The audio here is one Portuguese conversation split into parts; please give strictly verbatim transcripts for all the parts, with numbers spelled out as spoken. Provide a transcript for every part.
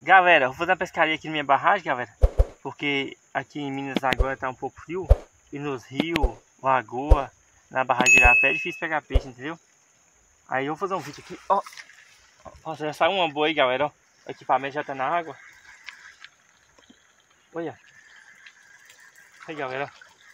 Galera, vou fazer uma pescaria aqui na minha barragem, galera. Porque aqui em Minas agora tá um pouco frio. E nos rios, lagoa, na barragem de Irapé é difícil pegar peixe, entendeu? Aí eu vou fazer um vídeo aqui, ó. Nossa, já saiu uma boa aí, galera, ó. O equipamento já tá na água. Olha. Aí, galera.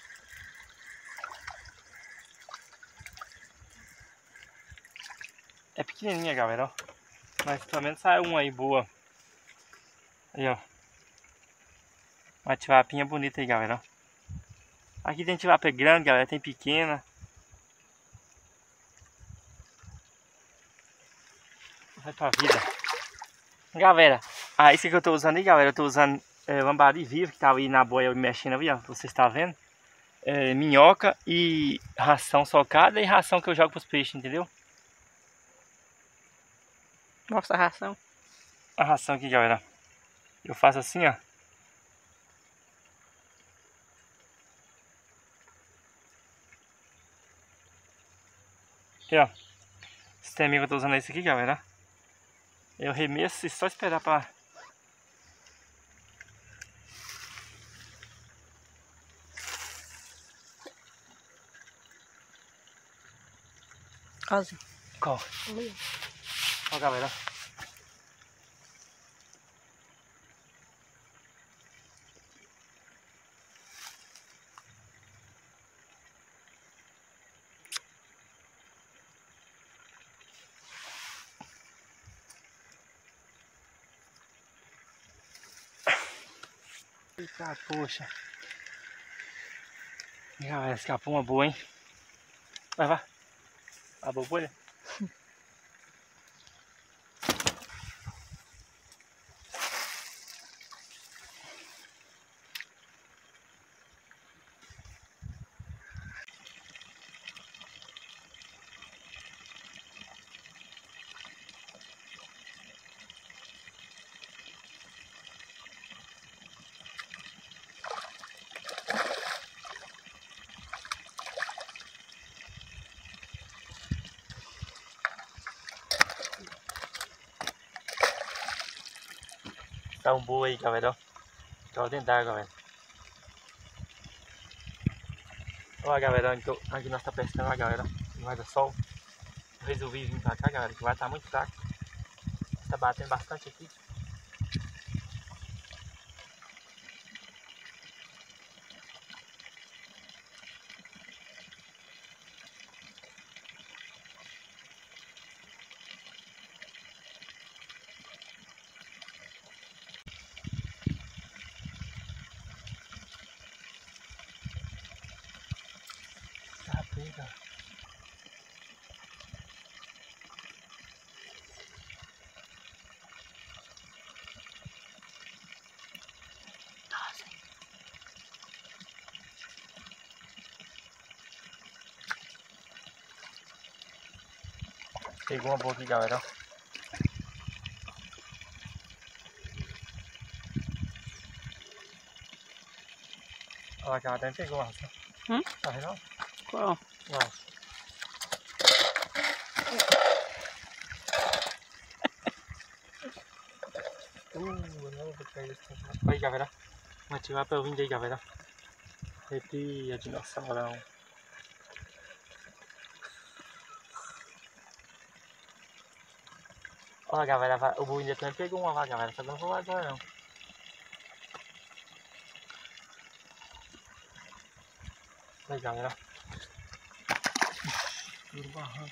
É pequenininha, galera, ó. Mas pelo menos saiu uma aí boa. Aí, ó. Uma tilapinha bonita aí, galera, ó. Aqui tem tilapia grande, galera, tem pequena. Vai pra vida. Galera, ah, esse que eu tô usando aí, galera, eu tô usando é, lambari vivo, que tá aí na boia mexendo ali, ó. Vocês estão vendo? É, minhoca e ração socada e ração que eu jogo pros peixes, entendeu? Mostra a ração. A ração aqui, galera. Eu faço assim, ó. Aqui, ó. O sisteminha que eu tô usando é esse aqui, galera. Eu remesso e só esperar pra... Quase. Qual? Ó, galera. Eita, poxa. Galera, escapou uma boa, hein? Vai, vai. A bolha. Tá um boa aí, galera, ó. Tá dentro d'água, galera. Olha, galera, onde eu, onde nós tá pescando lá, galera. No guarda-sol. Eu resolvi vir pra cá, galera, que vai estar muito fraco. Tá batendo bastante aqui. Tá bem, galera. Pegou uma boa aqui, galera. Olha lá, galera, pegou uma ração. Hum? Tá vendo? Qual? Ó. Uh, não vou cair esse tempo. Aí, galera. Vamos ativar pra eu vir aí, galera. Arrepia, dinossaurão. Olha, galera, o boi ainda também pegou uma lá, galera. Tá dando pra agora, não. Aí, galera. Tudo barranco.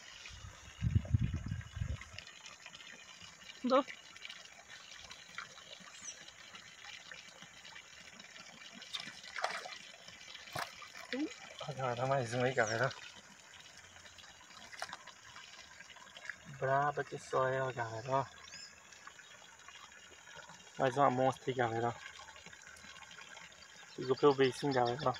Andou. Olha, galera, mais um aí, galera. Braba que só ela, galera, ó. Mais uma monstra aí, galera, ó. Pegou pelo beicinho, galera, ó.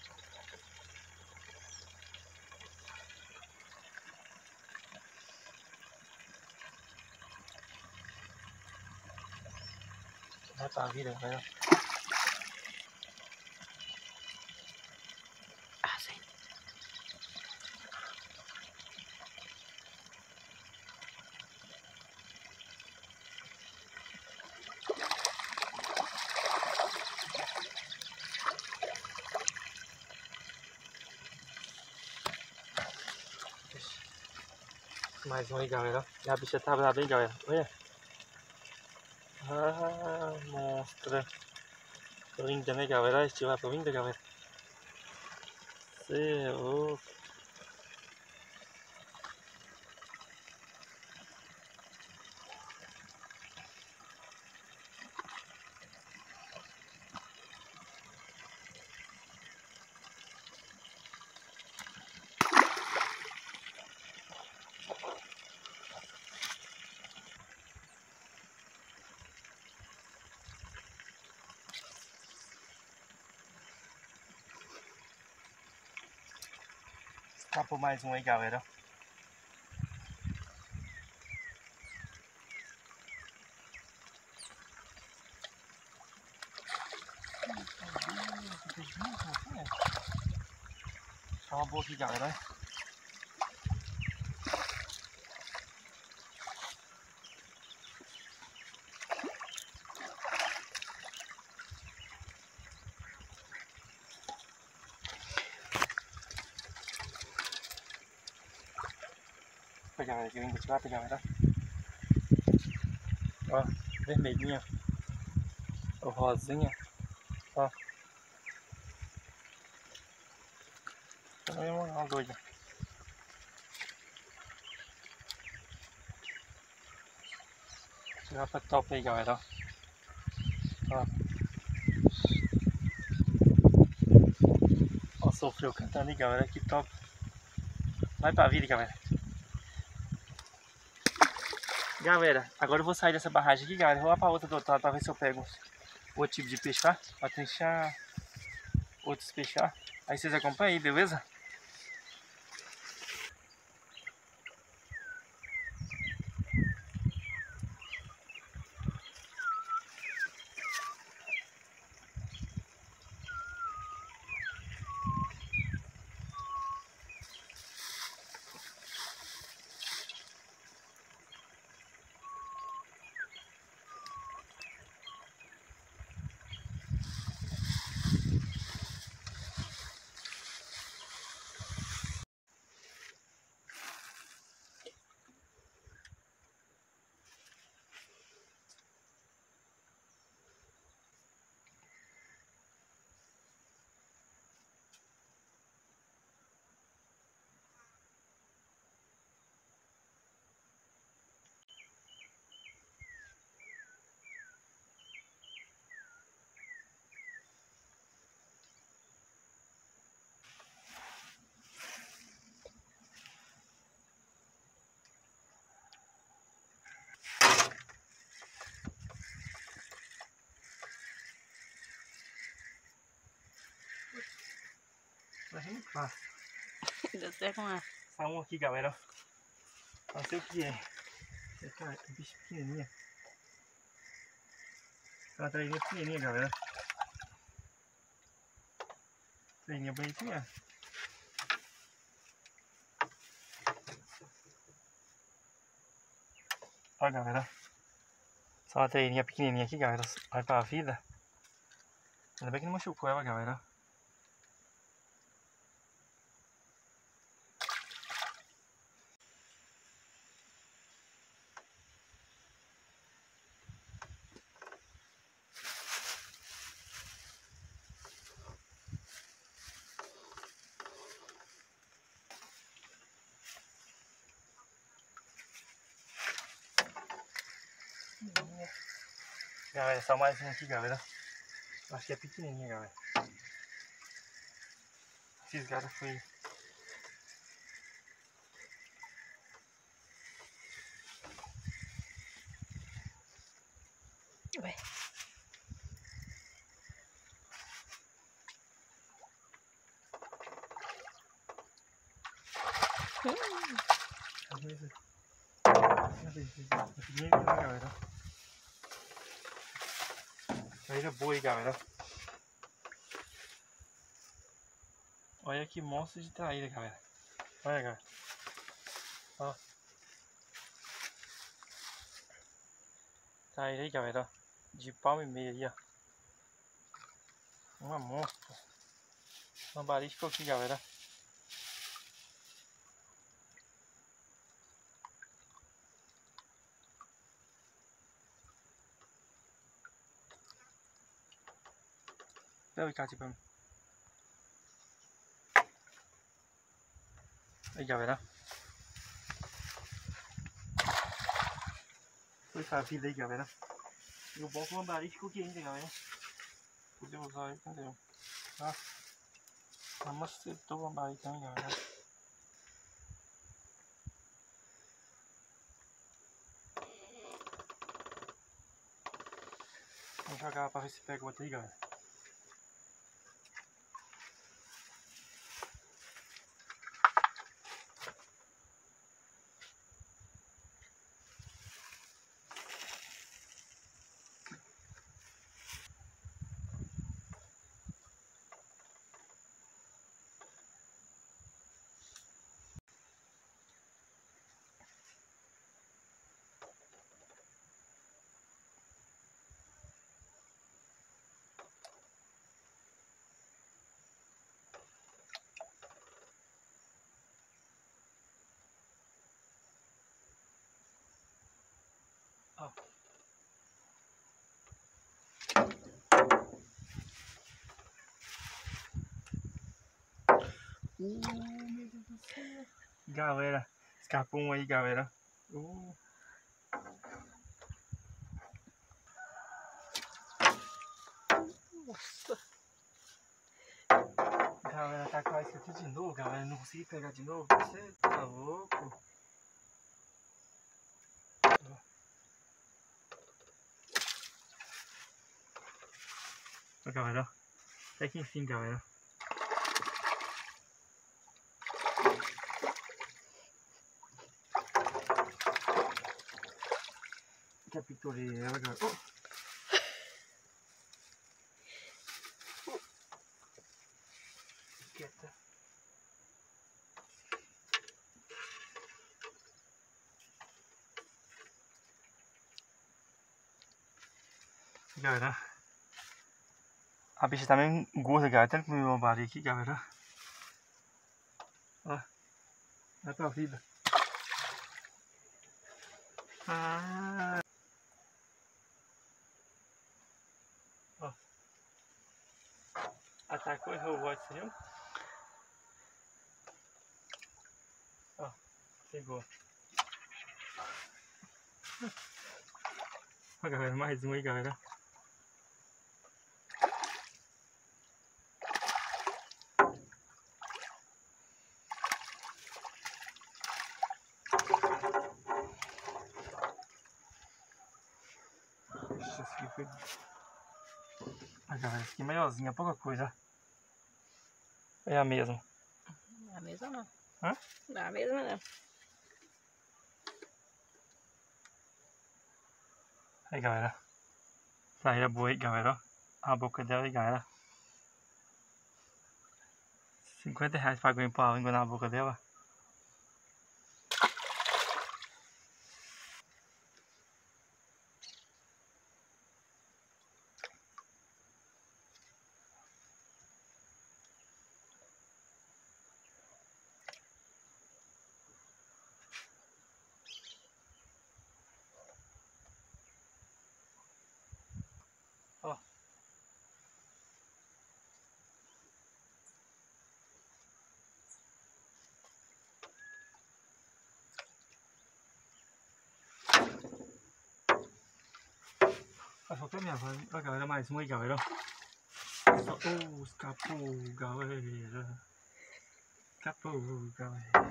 Vai pra vida, galera. Ah, sim. Mais um aí, galera. E a bicha tá brava, hein, galera. Olha. Ah, monstra. Linda, né, galera? Olha, estilar linda, galera. Cê é louco. Escapou mais um aí, galera. Tá uma boa aqui, galera. Olha, galera, que linda de lata, galera. Ó, vermelhinha. Ó, rosinha. Ó. Também é uma doida. Tirar pra top aí, galera. Ó. Ó, sofreu cantando aí, galera. Que top. Vai pra vida, galera. Galera, agora eu vou sair dessa barragem aqui, galera. Vou lá pra outra do outro lado pra ver se eu pego outro tipo de peixe, tá? Pra deixar outros peixes, ó. Aí vocês acompanham aí, beleza? Vai ser muito fácil. Deu certo com a... Só um aqui, galera. Não sei o que é. Cara, é bicho pequenininha. É uma traininha pequenininha, galera. Traininha bonitinha. Ó, galera. Só uma traininha pequenininha aqui, galera. Vai pra vida. Ainda bem que não machucou ela, galera. Galera, só mais um aqui, galera. Acho que é pequenininha, galera. Esses gatos foi... Ué. Hum. Cadê esse? Cadê esse? É pequenininho, né, galera? Traíra boa aí, galera. Olha que monstro de traíra, galera. Olha, galera. Ó. Traíra aí, galera. De palmo e meio aí, ó. Uma monstro. Lambari ficou aqui, galera. Dá o Icate pra mim. Aí, galera. Foi essa vida aí, galera. E o bom é que o lambari ficou aqui ainda, galera. Podia usar aí, cadê? Tá? Amacetou o lambari também, galera. Vamos jogar pra ver se pega outra aí, galera. Ó. Uh, meu Deus do céu. Galera, escapou um aí, galera. Uh. Nossa. Galera, tá quase que aqui de novo, galera. Não consegui pegar de novo. Você tá louco? Ó, galera. Até que enfim, galera. Capturei ela, galera. Oh. Oh. Quieta. Galera, a bicha tá meio gorda, galera. Tanto comer uma barriga aqui, galera. Ó, vai pra vida. Ah. Ó. Atacou e roubou isso, viu? Ó, pegou. Ó, galera, mais um aí, galera. Esse aqui foi... Ah, galera, esse aqui é maiorzinho, é pouca coisa. É a mesma. Não é a mesma não. Hã? Não é a mesma não. Aí, galera. Saída boa aí, galera. Ó. A boca dela aí, galera. cinquenta reais pagou em pau, língua na boca dela. Ó. Faltou minha voz. Ó, galera, mais um aí, galera. Oh, escapou, galera. Escapou, galera.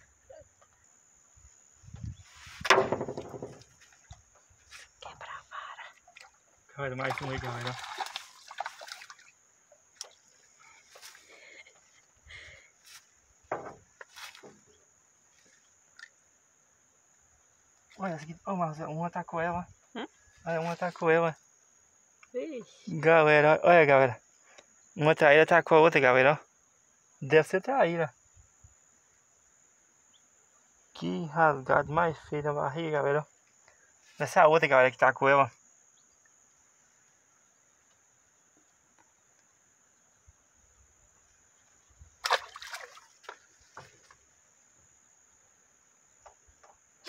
Quebra a vara. Galera, mais um aí, galera. Olha essa aqui. Ó, Marcelo, um atacou ela. Hum? Olha, um atacou ela. Ixi. Galera, olha, galera. Uma traíra atacou a outra, galera, ó. Deve ser traíra. Que rasgado mais feio na barriga, galera. Essa outra, galera, que tacou ela.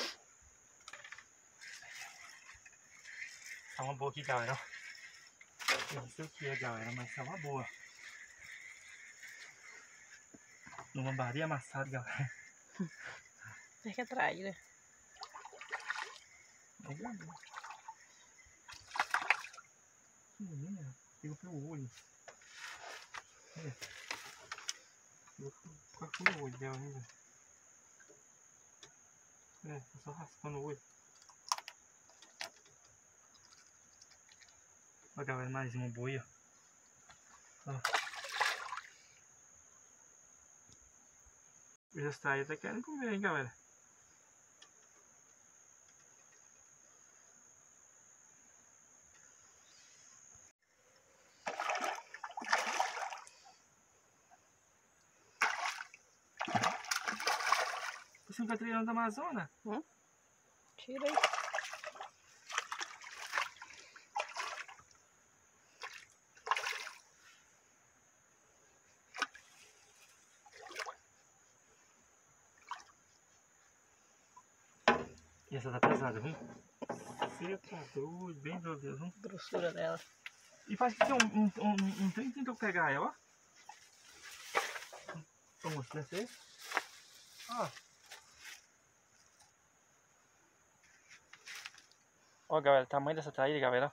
Tá uma boa aqui, galera. Eu não sei o que é, galera, mas é uma boa. No lambari amassado, galera. É que atrai, né? Legal. Que menina, pegou pelo olho. É. Pegou quase pelo olho dela ainda. É, tá só raspando o olho. Ó, galera, mais uma boia. Ó. Os extraídos até querem comer, hein, galera. Você não tá treinando da Amazônia? Hum? Tira aí. E essa tá pesada, viu? Você tá doido, bem doido, viu? Grossura dela. E parece que tem um, um, um, um trem que tentou pegar ela, ó. Vamos mostrar isso aí. Ó. Ó, galera, o tamanho dessa traíra, galera.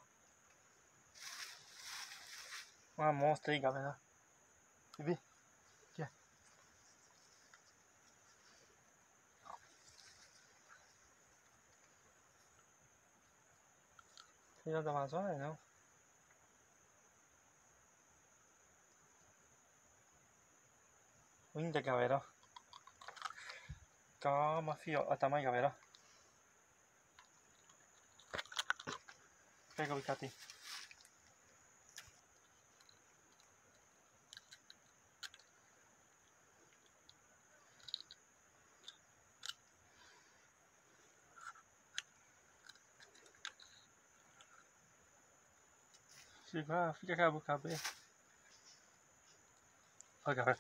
Uma amostra aí, galera. Você vê? Aqui, ó. Traíra da Amazônia, não. Linda, galera, ó. Calma, fio. Olha o tamanho, galera, ó. Pega o bicate aí. Fica, fica com a boca aberta. Olha, galera.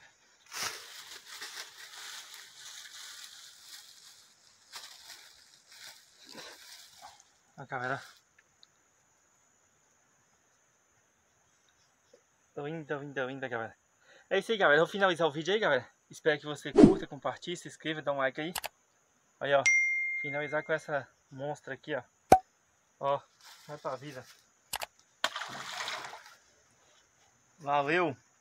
Olha, galera. Linda, linda, linda, galera. É isso aí, galera. Eu vou finalizar o vídeo aí, galera. Espero que você curta, compartilhe, se inscreva, dá um like aí. Aí, ó. Finalizar com essa monstra aqui, ó. Ó, vai pra vida. Valeu!